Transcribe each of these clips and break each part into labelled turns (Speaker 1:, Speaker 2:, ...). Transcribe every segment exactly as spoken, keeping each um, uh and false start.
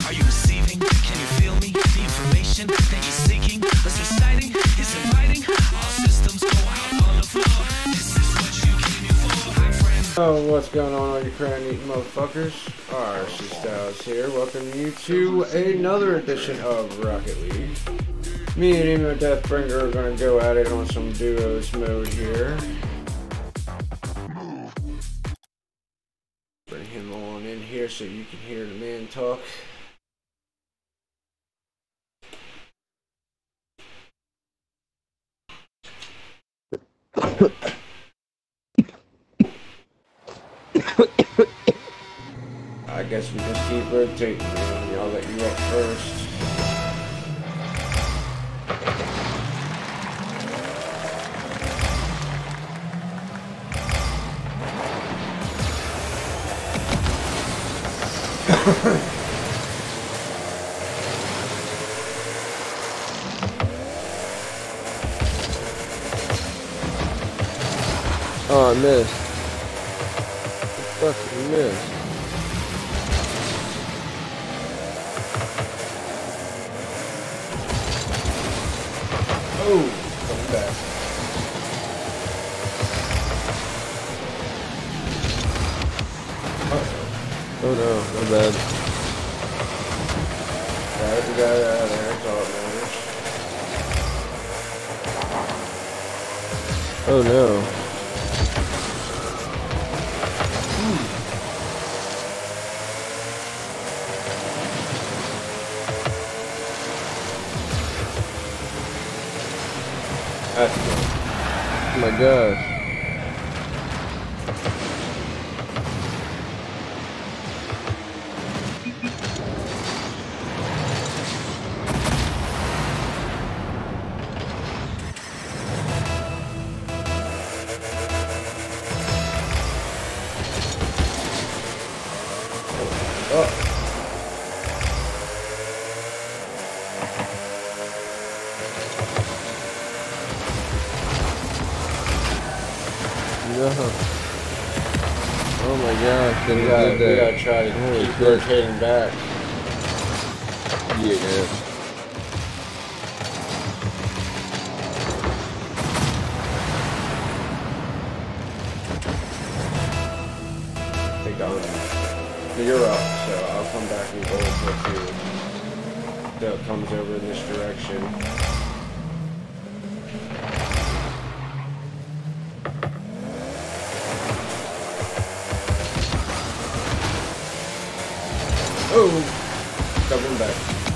Speaker 1: Are you receiving? Can you feel me? The information that you're seeking is exciting, it's inviting. All systems go out on the floor. This is what you came here for, my friend.
Speaker 2: Oh, what's going on, all you crown eating motherfuckers? R C Styles here. Welcome you to another edition of Rocket League. Me and Emo Deathbringer are gonna go at it on some duos mode here. Bring him on in here so you can hear the man talk. I guess we just keep rotating, man. I'll let you up first.
Speaker 3: Oh, I missed. I fucking missed.
Speaker 2: Oh, coming back. Uh-oh.
Speaker 3: Oh no, my bad.
Speaker 2: Got it, we got it out of there. That's all that matters.
Speaker 3: Oh no.
Speaker 2: That's good.
Speaker 3: Oh my gosh.
Speaker 2: Oh.
Speaker 3: No. Oh my gosh,
Speaker 2: We
Speaker 3: we
Speaker 2: gotta,
Speaker 3: did
Speaker 2: we
Speaker 3: that.
Speaker 2: gotta try to
Speaker 3: Holy
Speaker 2: keep
Speaker 3: shit.
Speaker 2: rotating back.
Speaker 3: Yeah.
Speaker 2: Take on. So you're up, so I'll come back and go with you. So it comes over in this direction. Oh, coming back.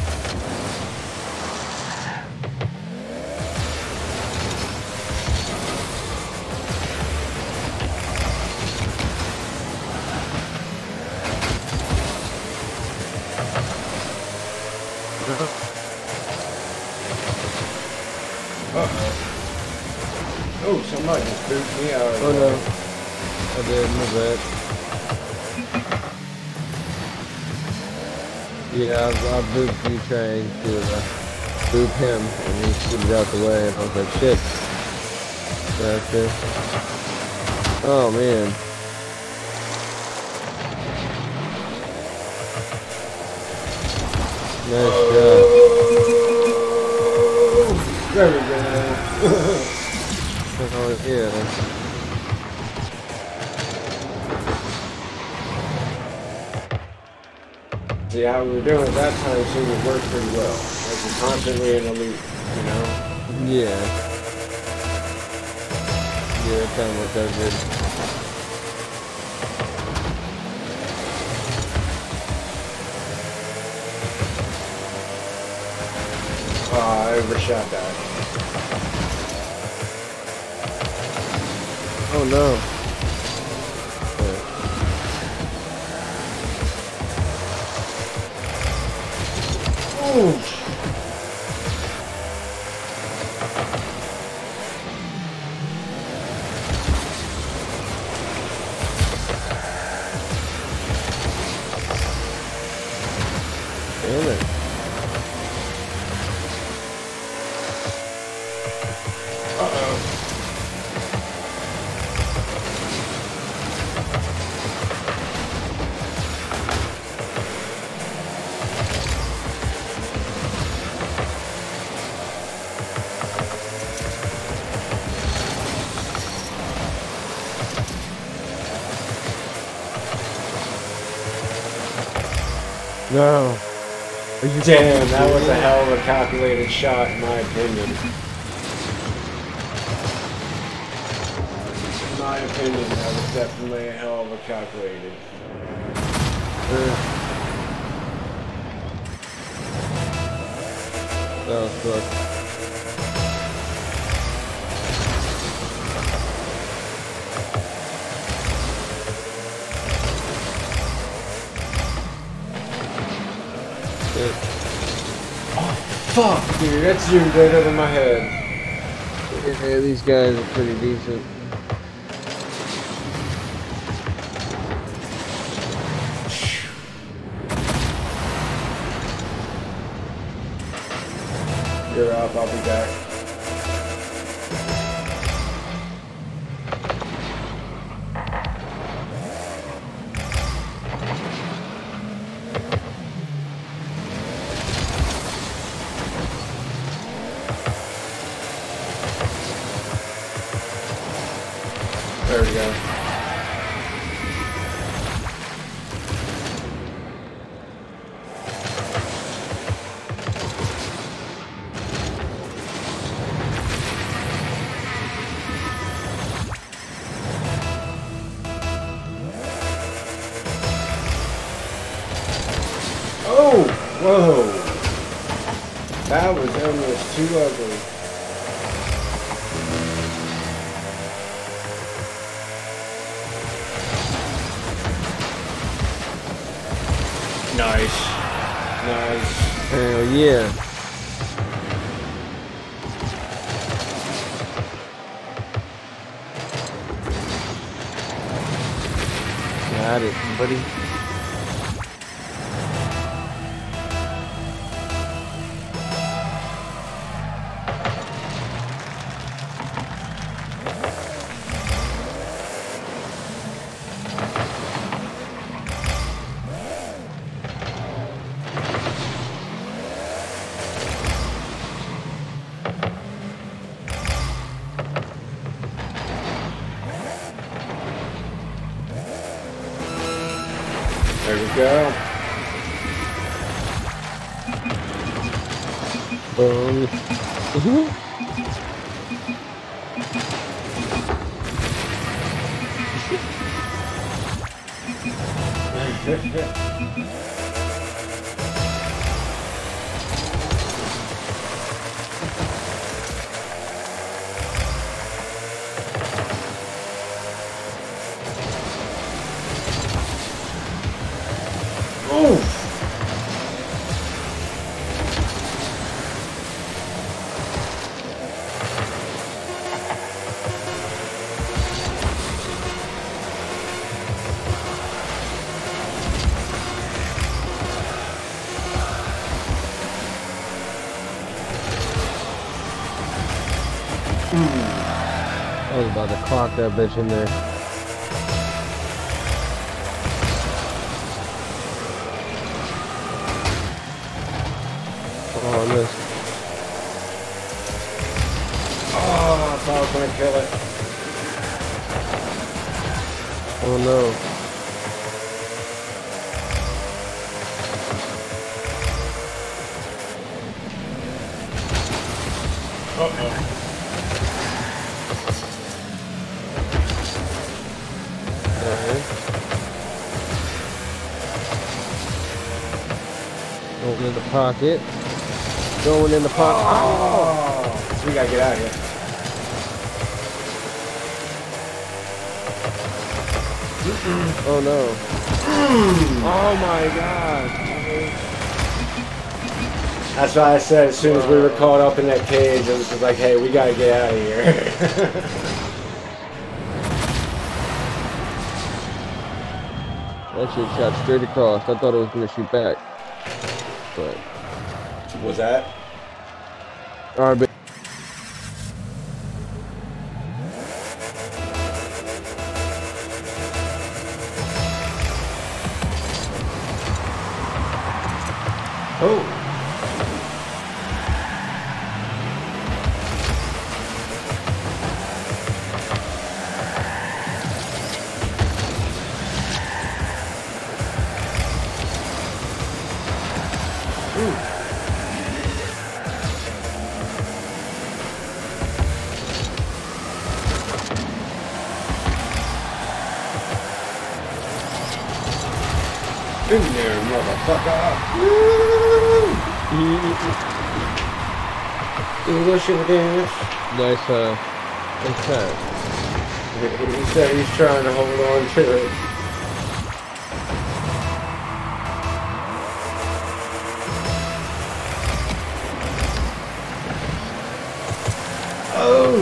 Speaker 2: Uh-oh. Oh, somebody just booped me out of the
Speaker 3: Oh no.
Speaker 2: way.
Speaker 3: I did, my bad. Yeah, I, I booped you trying to uh, boop him, and he scooted out the way, and I was like, shit. Gotcha. Oh man. Nice job.
Speaker 2: There we go.
Speaker 3: Oh yeah.
Speaker 2: See how we were doing it that time seemed to work pretty well. Like we're constantly in a loop, you know?
Speaker 3: Yeah. Yeah, that kind of worked out good.
Speaker 2: Oh, I overshot that.
Speaker 3: Oh no.
Speaker 2: Ooh.
Speaker 3: Damn it.
Speaker 2: Uh-oh.
Speaker 3: No. Are you
Speaker 2: Damn, that was a hell of a calculated shot in my opinion. In my opinion, that was definitely a hell of a calculated.
Speaker 3: Uh, that was fucked.
Speaker 2: Fuck, dude, that zoomed right over my head.
Speaker 3: Yeah, these guys are pretty decent.
Speaker 2: You're up, I'll be back. There we go. Oh! Whoa! That was almost too ugly. Nice. Nice.
Speaker 3: Hell yeah. Got it, buddy.
Speaker 2: There we go.
Speaker 3: Boom. Mhm.
Speaker 2: Oof!
Speaker 3: I was about to clock that bitch in there. Oh, I missed.
Speaker 2: Oh, I thought I was gonna kill it.
Speaker 3: Oh no.
Speaker 2: Uh-oh.
Speaker 3: Alright. Going in the pocket. Going in the pocket.
Speaker 2: Oh! So we gotta get out of here.
Speaker 3: Oh no. Oh my god.
Speaker 2: That's why I said as soon as we were caught up in that cage, it was just like, hey, we gotta get out of here.
Speaker 3: That shit shot straight across. I thought it was gonna shoot back. But
Speaker 2: Was that?
Speaker 3: alright, but
Speaker 2: Oh! In there, motherfucker! English in the dance.
Speaker 3: Nice, uh, nice pass.
Speaker 2: He said he's trying to hold on to it. Oh!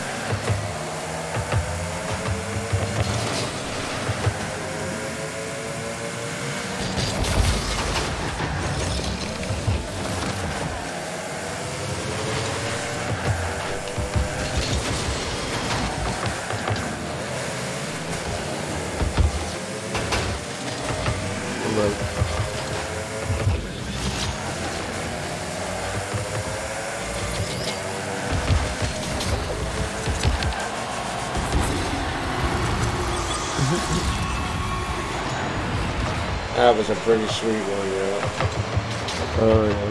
Speaker 2: That was a pretty sweet one, yeah.
Speaker 3: Oh, yeah.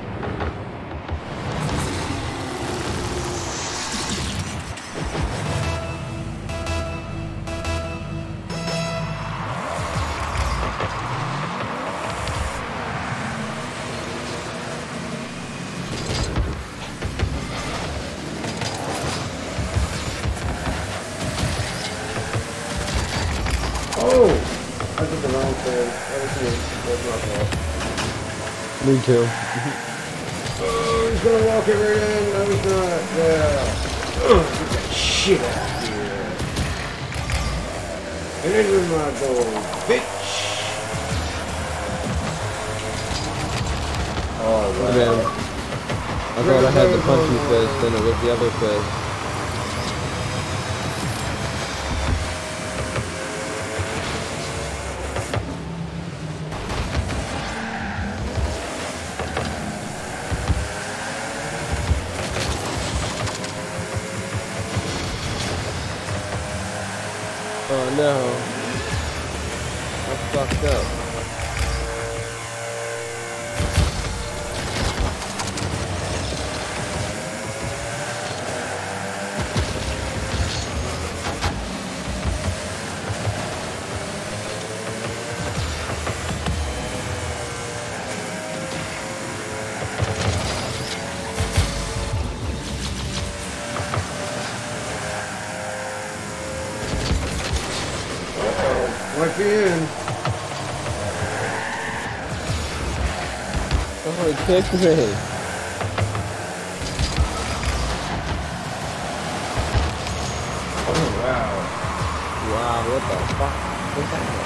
Speaker 2: Oh! I did the wrong thing. That was me. That's my fault.
Speaker 3: Me too.
Speaker 2: Oh, he's gonna walk it right in. No, he's not. Yeah. Ugh, get that shit out of here. And into my goal, bitch. Alright.
Speaker 3: Man, I thought I had the punchy fist and it was the other fist. Oh no. I fucked up.
Speaker 2: Might be in.
Speaker 3: Oh, he kicked me.
Speaker 2: Oh, wow.
Speaker 3: Wow, what the fuck? What's that?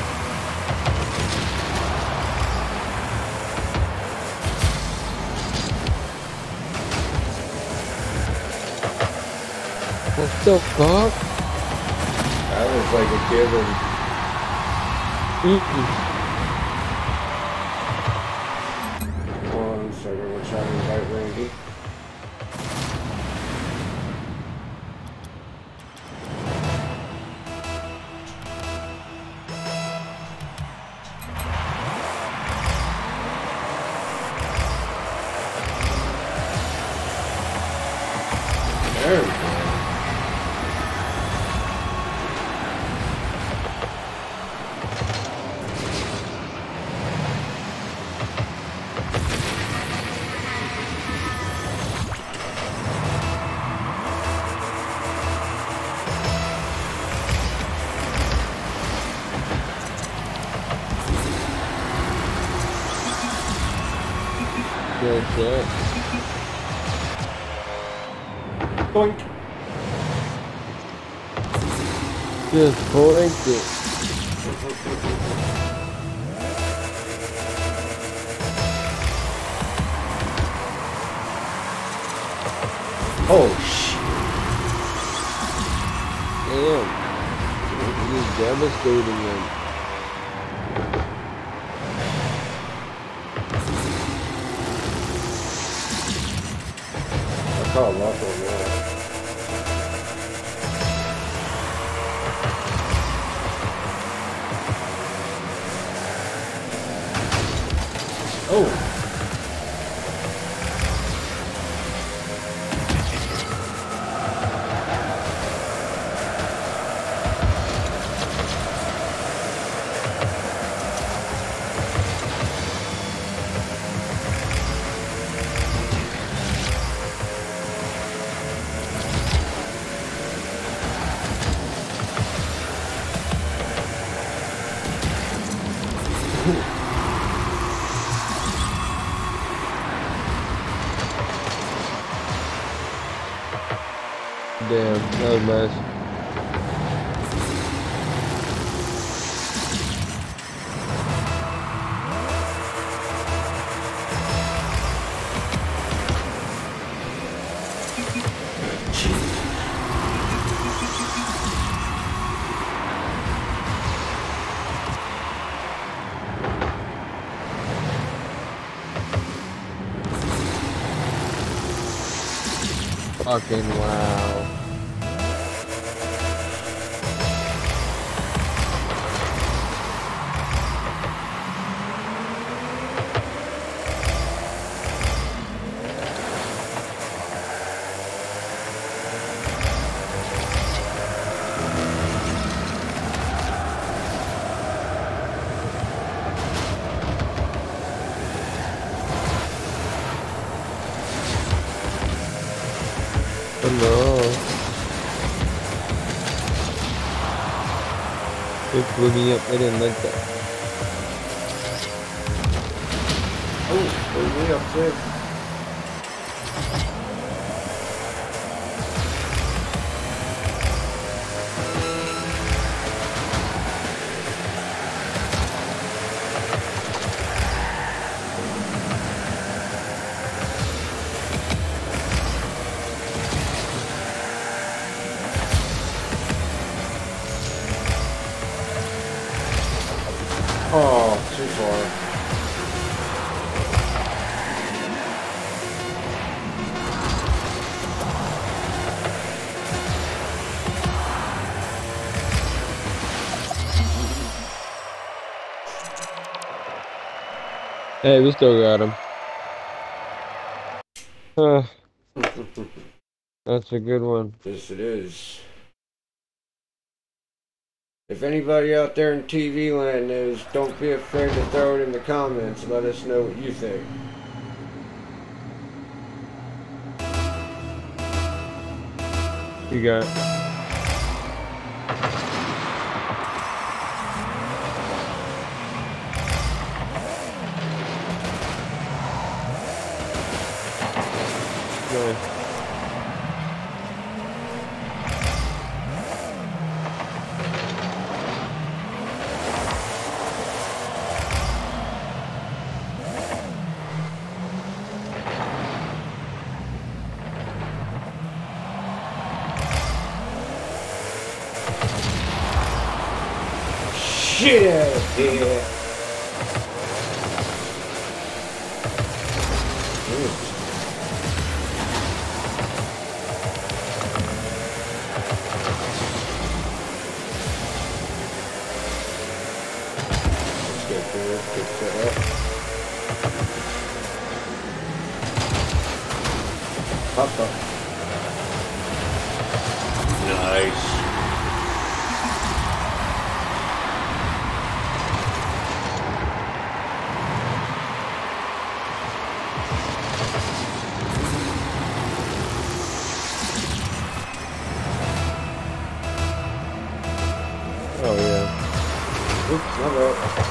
Speaker 3: What the fuck?
Speaker 2: That was like a given.
Speaker 3: Mm-mm.
Speaker 2: Hold on a second, we're trying to invite Randy. There we go.
Speaker 3: Good shit.
Speaker 2: Boink.
Speaker 3: Just boink it.
Speaker 2: Oh, shit.
Speaker 3: Damn. He's devastating him.
Speaker 2: I caught luck on that. Oh.
Speaker 3: Damn, that was nice. Fucking wow. No. It blew me up. I didn't like that.
Speaker 2: Oh, blew me up too. Oh, too far.
Speaker 3: Hey, we still got him. Huh. That's a good one.
Speaker 2: Yes, it is. If anybody out there in T V land knows, don't be afraid to throw it in the comments. Let us know what you think.
Speaker 3: You got. Nice.
Speaker 2: Shit out of here. Let's get good, get set up. Pop up. Nice.
Speaker 3: Oh yeah.
Speaker 2: Oops, my bad.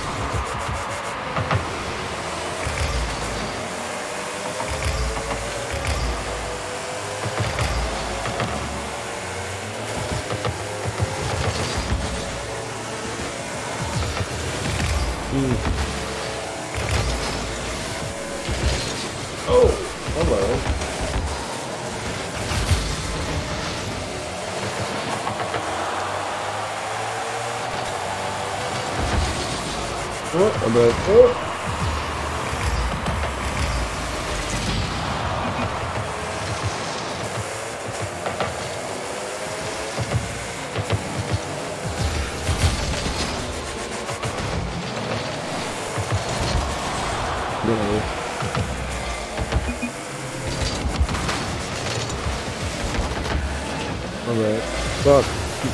Speaker 3: Mm.
Speaker 2: Oh, hello.
Speaker 3: Oh, I bet.
Speaker 2: Oh.
Speaker 3: Nice. Alright. Fuck.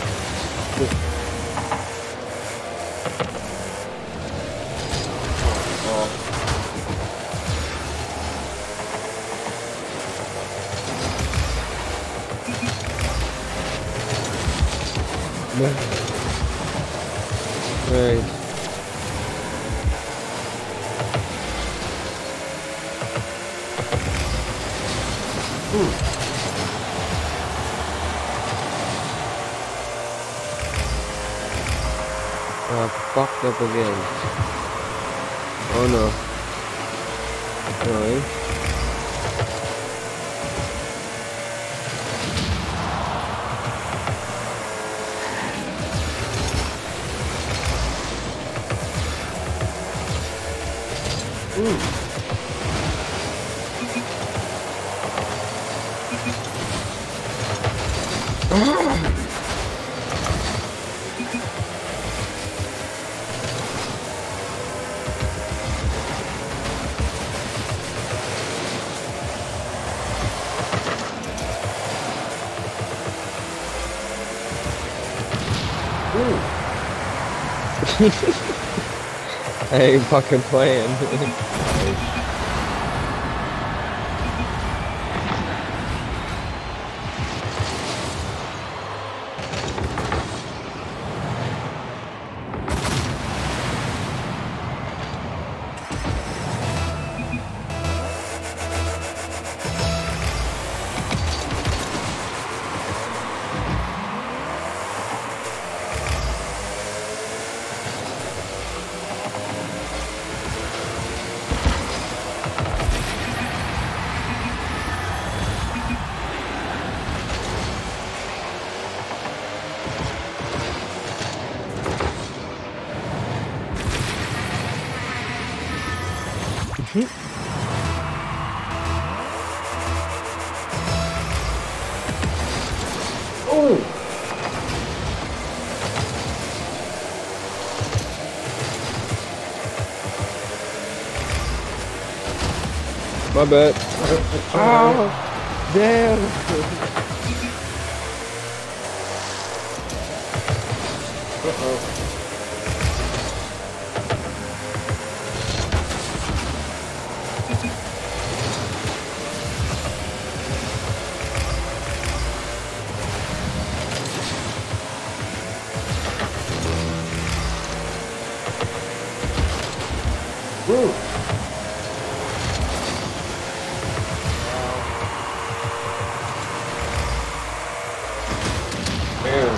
Speaker 3: Nice. fucked up again. Oh no. Really? Ooh. I ain't fucking playing.
Speaker 2: Oh!
Speaker 3: My bad. Oh, damn.
Speaker 2: Uh-oh. Woo! Man.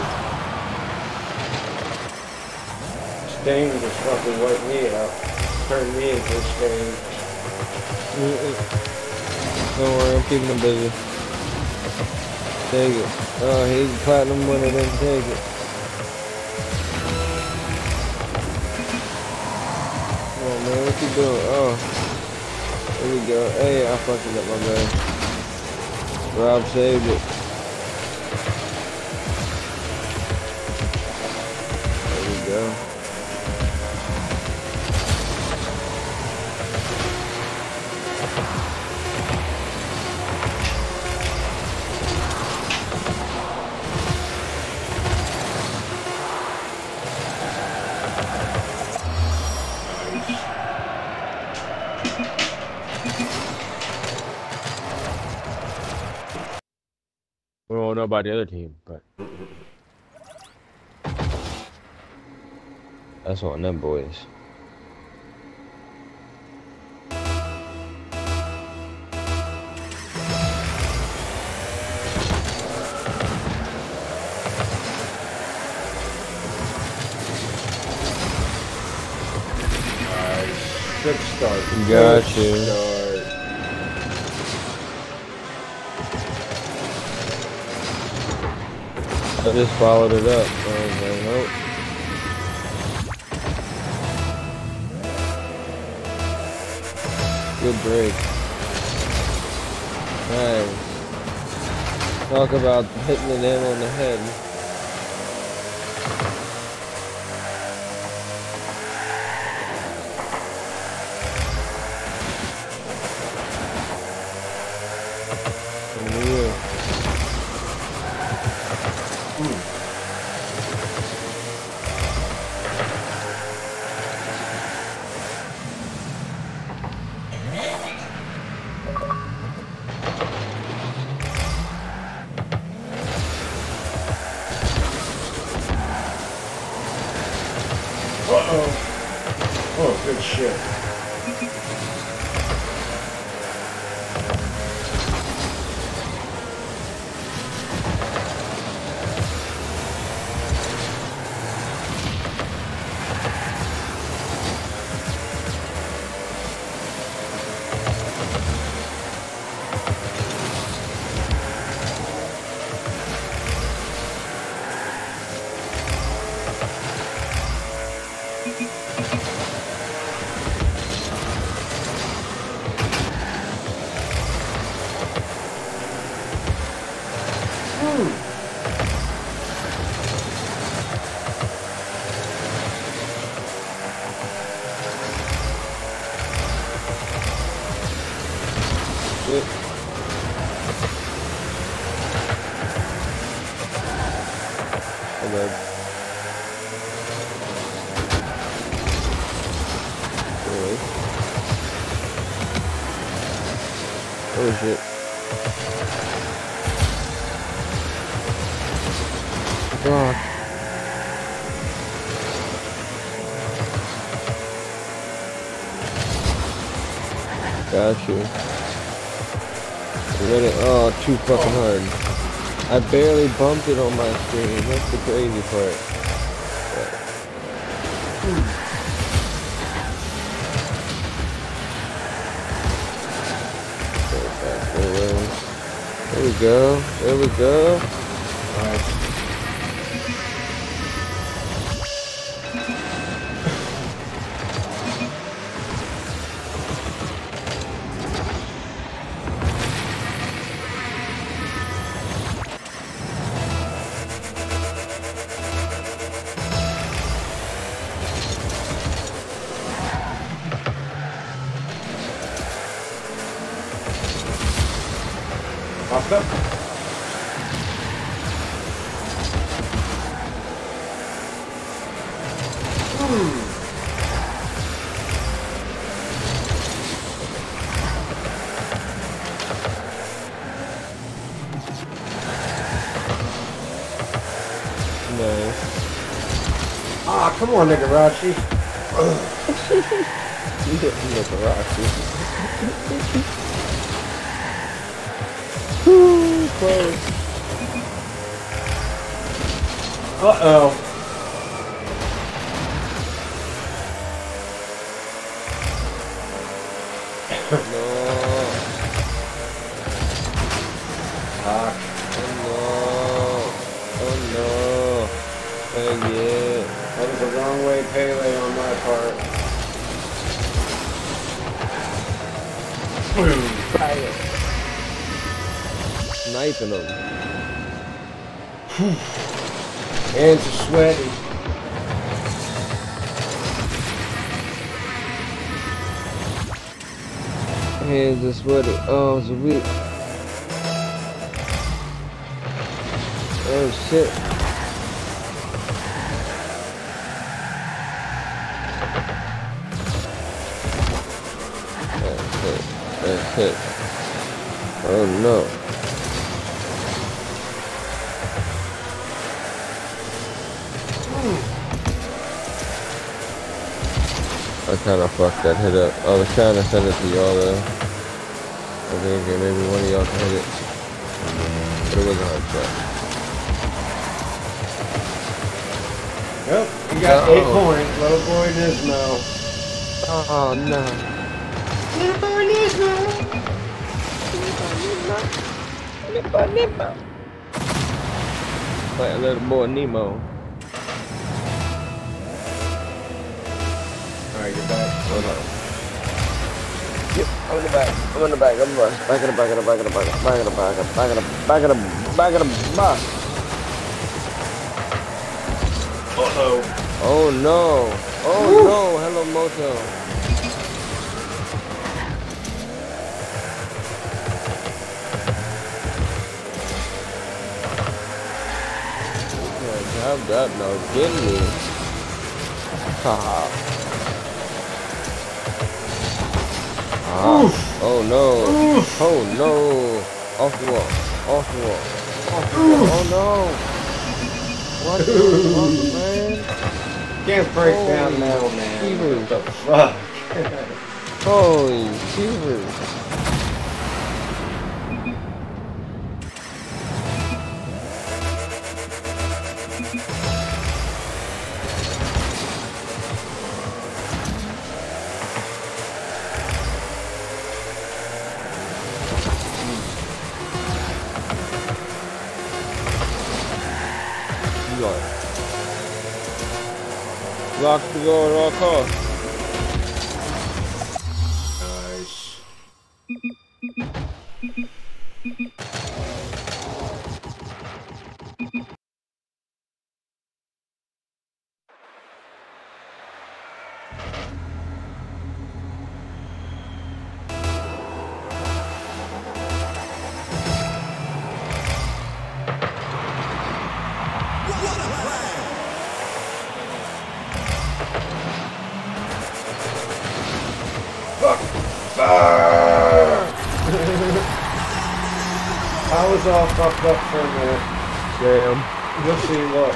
Speaker 2: Stain just fucking wiped me out. Turned me into a stain.
Speaker 3: Mm-mm. Don't worry, I'm keeping him busy. Take it. Oh, he's a platinum winner, then take it. Come on, man, what you doing? Oh. There we go. Hey, I fucked it up, my bad. Rob saved it. There we go. We don't know about the other team, but that's on them boys.
Speaker 2: Good start.
Speaker 3: Got
Speaker 2: Good
Speaker 3: you.
Speaker 2: start.
Speaker 3: I just followed it up. I was like, nope. Good break. Nice. Talk about hitting the nail on the head.
Speaker 2: Uh-oh. Oh, good shit.
Speaker 3: shit. Oh bad. Really? Oh shit. God. Got you. You ready? Oh, too fucking hard. I barely bumped it on my screen. That's the crazy part. There we go. There we go.
Speaker 2: Nice. Popped up. Hmm.
Speaker 3: Nice.
Speaker 2: Ah, come on, Nigarachi.
Speaker 3: You didn't look a rocky. Woo, close.
Speaker 2: Uh-oh.
Speaker 3: No.
Speaker 2: Ah,
Speaker 3: Oh no. Oh no. Oh yeah.
Speaker 2: that was the wrong way Pele on my part.
Speaker 3: Fire. Sniping them.
Speaker 2: Hands are sweaty.
Speaker 3: Hands are sweaty. Oh, it's a weak. Oh shit. That's it. That's it. Oh no. I kind of fucked that hit up. I was trying to send it to y'all though. I think maybe one of y'all can hit it. But it was a hard shot.
Speaker 2: Yep, you got eight
Speaker 3: Uh-oh.
Speaker 2: points. Little boy Nismo.
Speaker 3: Oh no.
Speaker 2: Little boy Nismo.
Speaker 3: Like a little boy Nemo.
Speaker 2: Alright, you're back.
Speaker 3: Hold on. Yep, I'm in the back. I'm in the back. I'm in the back. Back in the back of the back of the back of the back of the back of the back of the back of the back of the back.
Speaker 2: Uh-oh.
Speaker 3: Oh no. Oh
Speaker 2: Woo.
Speaker 3: no. Hello Moto. How's that now? Getting me. Haha. Ah. Oh no.
Speaker 2: Oof.
Speaker 3: Oh no. Off the wall. Off the wall. Off the wall. Oh no. What the fuck, man?
Speaker 2: Can't break
Speaker 3: Holy
Speaker 2: down now, man.
Speaker 3: Beavers.
Speaker 2: What the fuck?
Speaker 3: Holy beavers. Lock to go at all costs.
Speaker 2: Nice. was all fucked up for a minute.
Speaker 3: Damn.
Speaker 2: You'll see, look.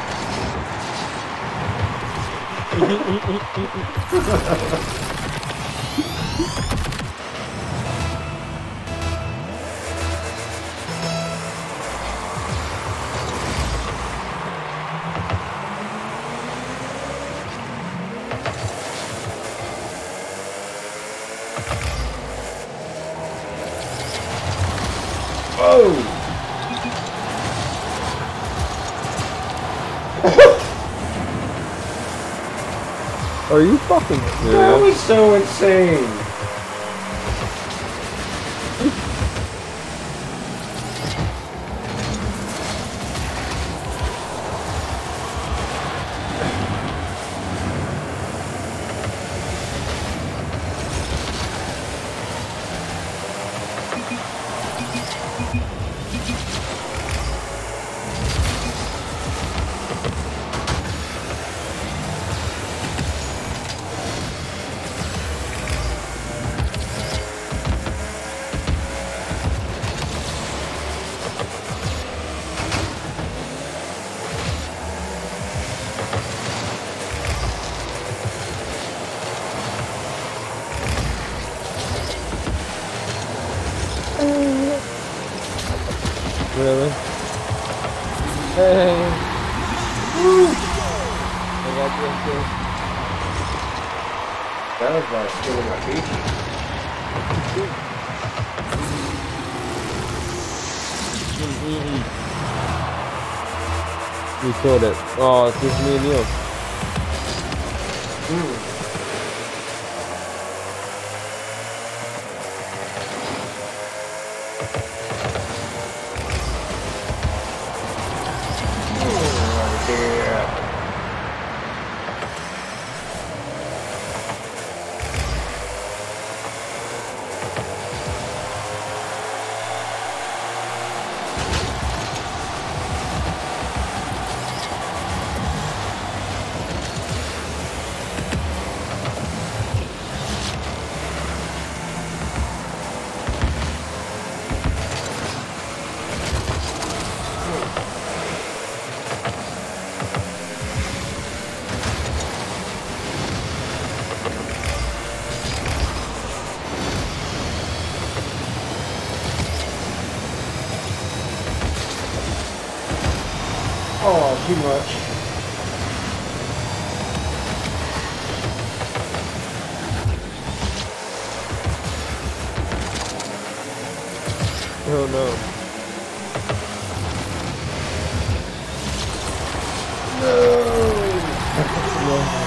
Speaker 2: Oh!
Speaker 3: Are you fucking
Speaker 2: That
Speaker 3: serious?
Speaker 2: was so insane.
Speaker 3: Really? Hey. Woo. I got this too.
Speaker 2: That was by stealing my Fiji.
Speaker 3: You killed it. Oh, it's just me and you.
Speaker 2: Mm. Oh, yeah. Oh, too much.
Speaker 3: Oh no.
Speaker 2: No.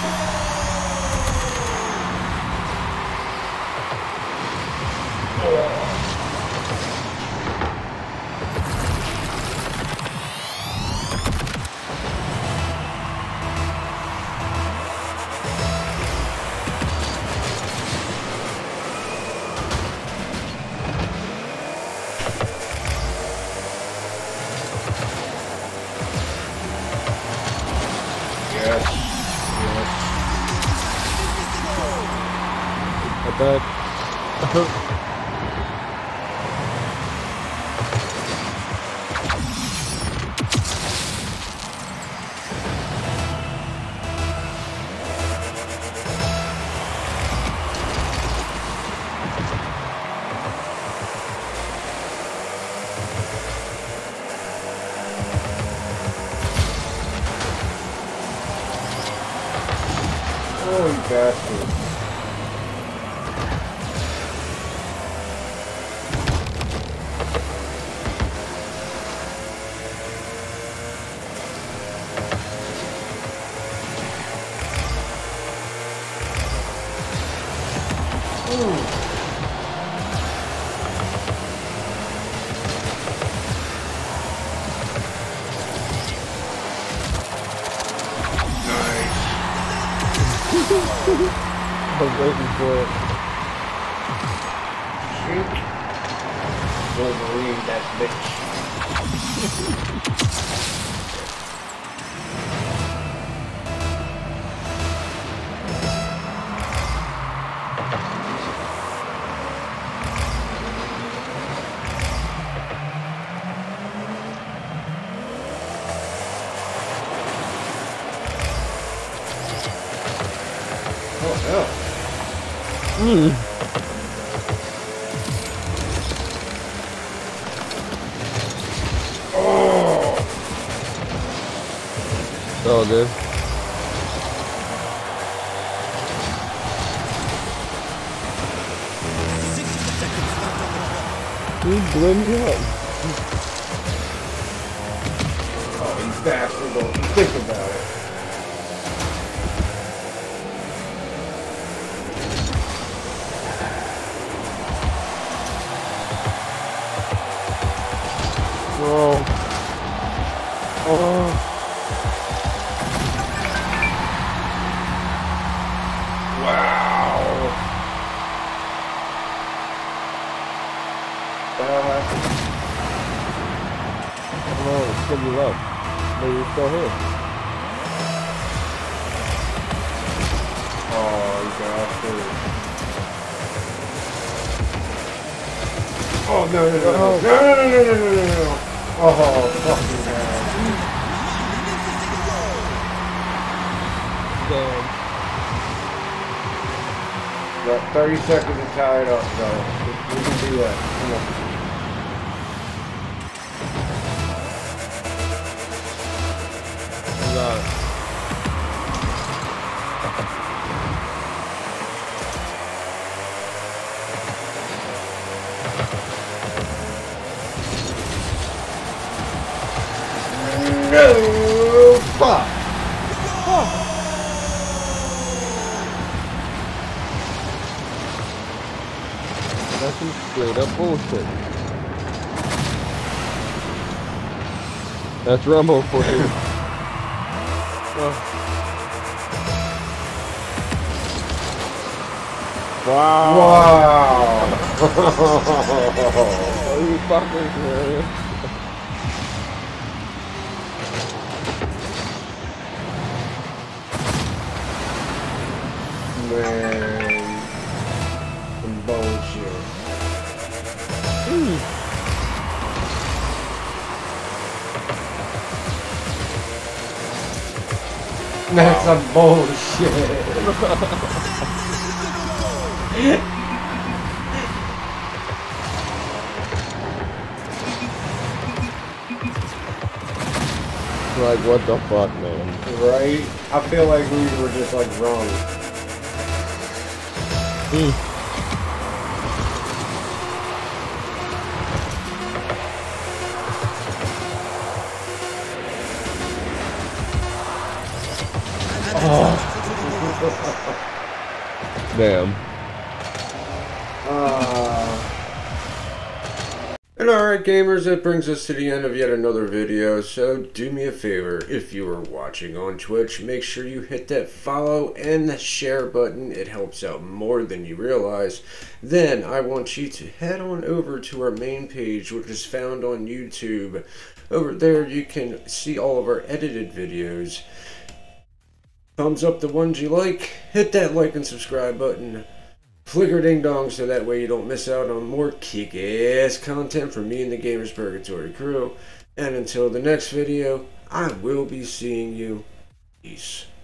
Speaker 2: Yes. Yes.
Speaker 3: I bet.
Speaker 2: Oh, you bastard. Ooh.
Speaker 3: I was waiting for it.
Speaker 2: Shoot. Wolverine, that bitch.
Speaker 3: Hmm.
Speaker 2: Oh!
Speaker 3: It's all good. He blew me up.
Speaker 2: Oh, you bastard, don't think about it.
Speaker 3: Oh. Oh.
Speaker 2: Wow. Uh,
Speaker 3: Oh, it's gonna be love. But you're still here.
Speaker 2: oh, you bastard. Oh, no, no, no, no, no, no, no, no, no, no, no. Oh, fucking hell.
Speaker 3: Damn.
Speaker 2: Got thirty seconds to tie it up, so we can do that. Come on.
Speaker 3: You got it.
Speaker 2: No, fuck.
Speaker 3: That's some straight up bullshit. That's Rumble for you. Oh. Wow.
Speaker 2: Wow.
Speaker 3: Are you fucking serious?
Speaker 2: Man. Some bullshit.
Speaker 3: Mm.
Speaker 2: That's some bullshit.
Speaker 3: Like, what the fuck, man?
Speaker 2: Right? I feel like we were just like wrong.
Speaker 3: Mm. Damn.
Speaker 2: Uh, and alright gamers, that brings us to the end of yet another video, so do me a favor, if you are watching on Twitch, make sure you hit that follow and the share button. It helps out more than you realize. Then I want you to head on over to our main page, which is found on YouTube. Over there you can see all of our edited videos. Thumbs up the ones you like, hit that like and subscribe button. Flicker ding dong so that way you don't miss out on more kick-ass content from me and the Gamers Purgatory crew. And until the next video, I will be seeing you. Peace.